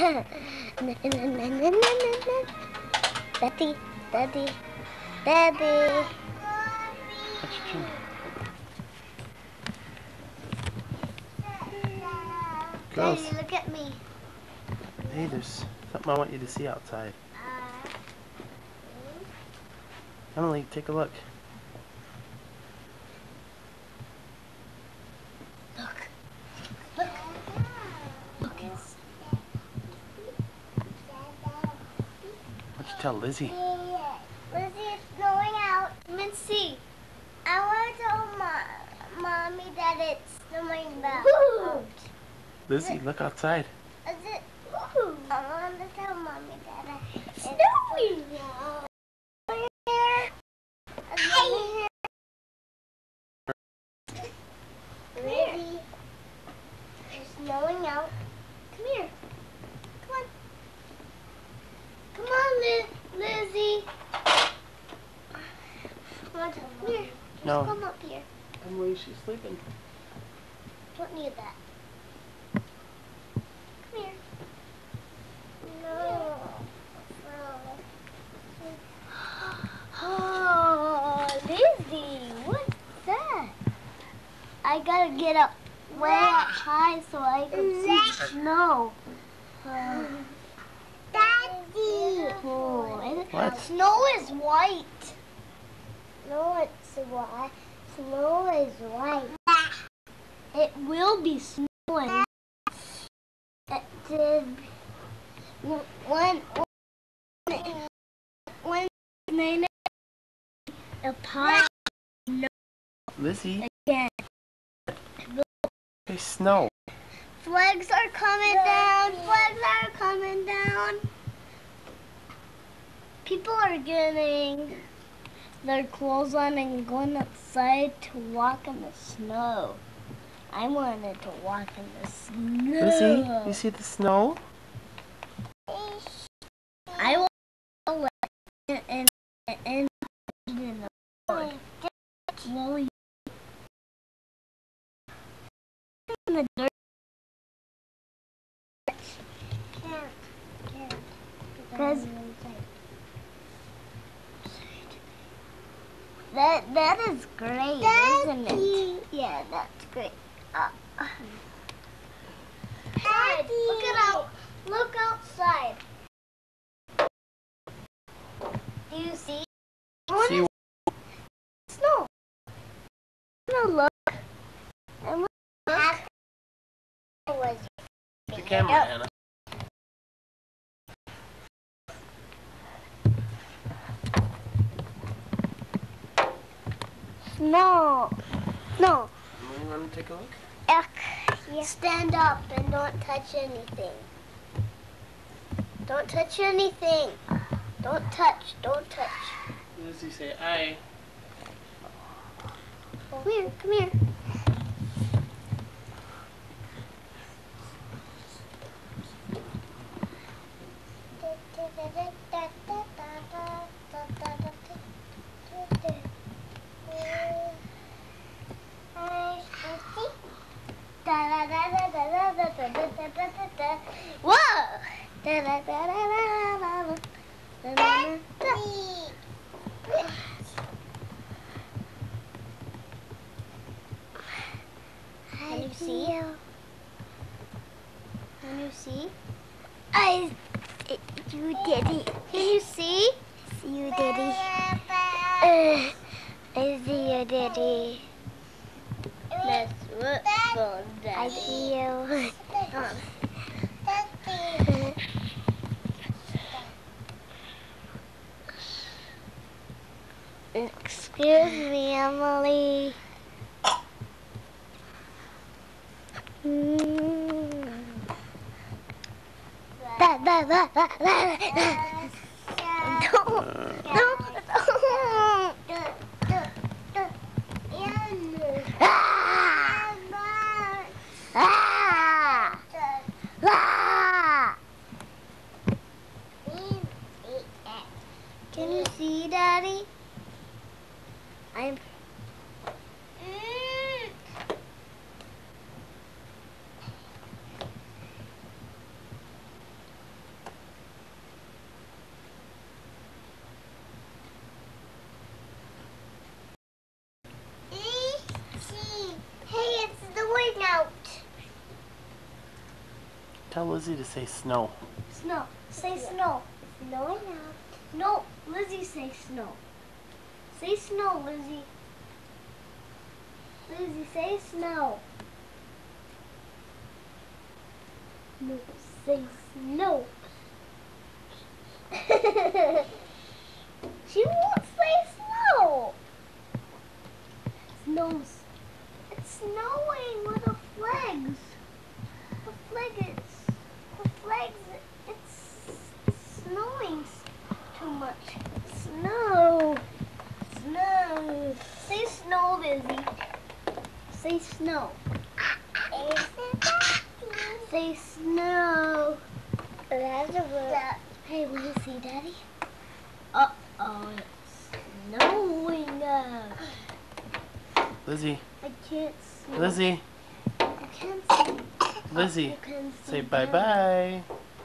Daddy, daddy, daddy. What's your chin? Girls. Daddy, look at me. Hey, there's something I want you to see outside. Emily, take a look. Look. Look. Look. What'd you tell Lizzie? Lizzie, it's snowing out. Come and see. I want to tell Mommy that it's snowing out. Lizzie, look outside. Is it? I want to tell Mommy that it's snowing out. Lizzie, it's snowing out. Come here. Come on. Come on, Lizzie. Come here. No. Come up here. Emily, she's sleeping. Don't need that. Come here. No. Oh, Lizzie, what's that? I gotta get up way up high so I can see snow. Daddy! Oh, What? Snow is white. No, it's white. Snow is white. It will be snowing. When a pie Lizzie, again. hey, snow. Flags are coming down. Flags are coming down. People are getting their clothes on and going outside to walk in the snow. I wanted to walk in the snow. Lizzie, you see the snow? I will go in the road. Slowly in the dirt. Because that is great, isn't it? Yeah, that's great. Daddy. Look outside. Do you see? See Snow. I'm gonna look. I'm gonna look. the camera, Hannah. No. No. You want to take a look? Yeah. Stand up and don't touch anything. Don't touch anything. Don't touch. Don't touch. Lizzie, say aye. Come here. Come here. Can you see? Can you see? You daddy. Can you see? See you, daddy. I see you, daddy. That's what phone, daddy. I see you. Excuse me, Emily. Can you see, Daddy? I'm. Tell Lizzie to say snow. Snow. Say snow. Snowing out. No, Lizzie, say snow. Say snow, Lizzie. Lizzie, say snow. No, say snow. She won't say snow. Snows. It's snowing with the flags. It's snowing too much. Snow. Snow. Say snow, Lizzie. Say snow. Say snow. That's a word. Hey, will you see Daddy? Uh-oh, it's snowing. Lizzie. I can't see. Lizzie. I can't see. Lizzie. You can see Say Daddy. bye-bye.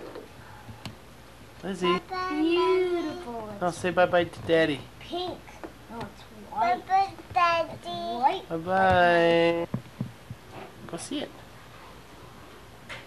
Lizzie. Beautiful. No, It's say bye-bye to Daddy. pink. No, it's white. Daddy. White. Bye-bye. Go see it.